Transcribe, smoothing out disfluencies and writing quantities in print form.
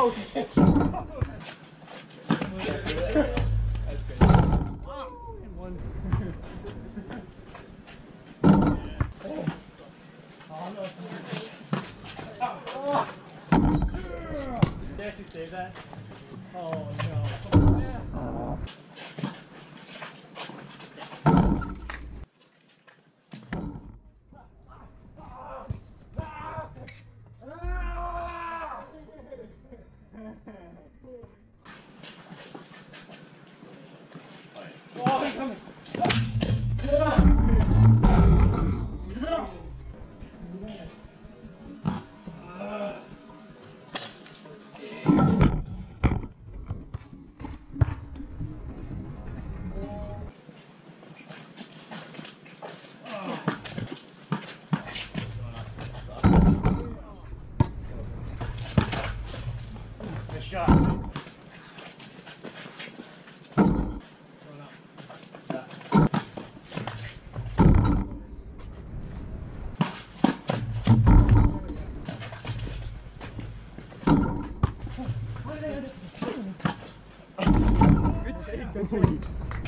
Oh shit! That's good. And one. Oh no! Oh. Did they actually save that? Oh no! Yeah. Oh, he comes. Good shot. Good take, good take.